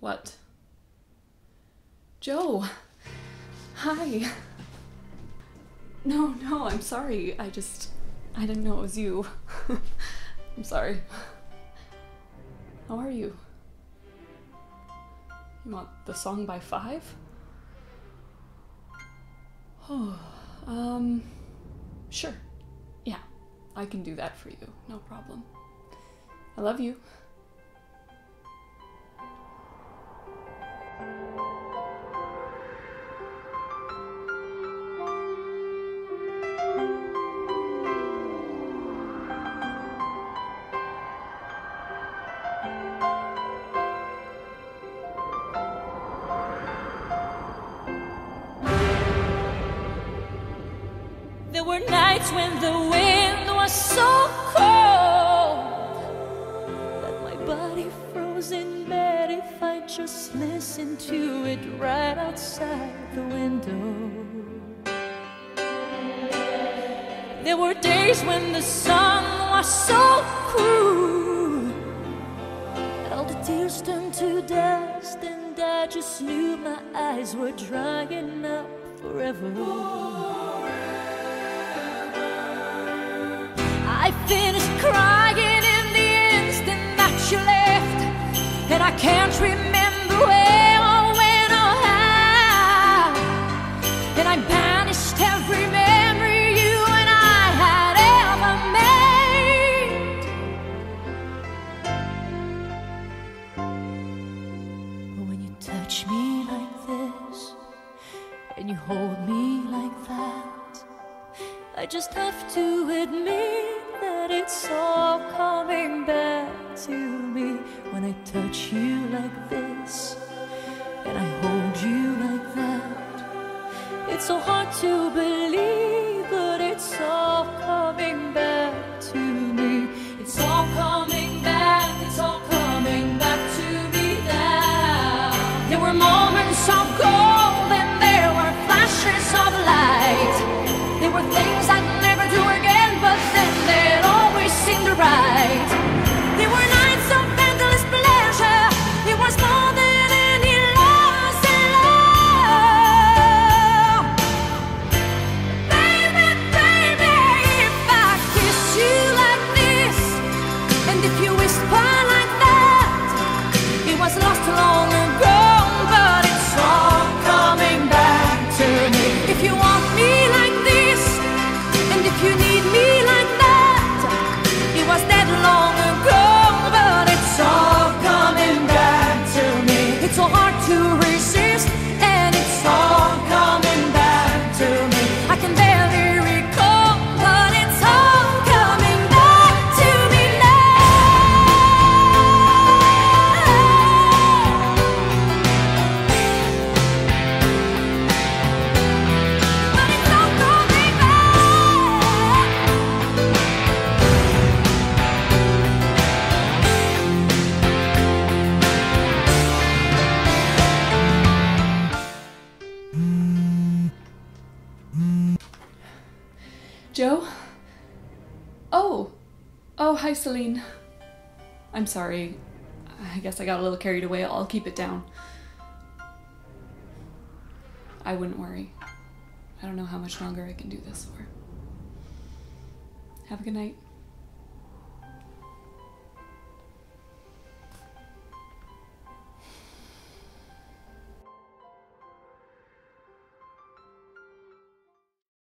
What? Joe! Hi! No, I'm sorry. I didn't know it was you. I'm sorry. How are you? You want the song by Five? Oh, sure. Yeah, I can do that for you. No problem. I love you. There were nights when the wind was so cold that my body froze in bed if I just listened to it right outside the window. There were days when the sun was so cruel that all the tears turned to dust, and I just knew my eyes were drying up forever. I finished crying in the instant that you left, and I can't remember where or when or how, and I banished every memory you and I had ever made. But when you touch me like this, and you hold me like that, I just have to admit that it's all coming back to me. When I touch you like this and I hold you like that, it's so hard to believe, but it's all coming back to me. It's all coming back, it's all coming back to me now. There were moments of gold and there were flashes of light. There were things I'd never do again, but then they'd always seem to right. There were nights of endless pleasure. It was more than any loss in love. Baby, baby, if I kiss you like this, and if you whisper like that, it was lost long ago, but it's all coming back to me. If you want me like this, and if you need me like that, it was dead long ago, but it's all coming back to me. It's so hard to resist, and it's all coming back to me. I can barely recall, but it's all coming back to me but it's all coming back. Joe? Oh, hi, Celine. I'm sorry. I guess I got a little carried away. I'll keep it down. I wouldn't worry. I don't know how much longer I can do this for. Have a good night.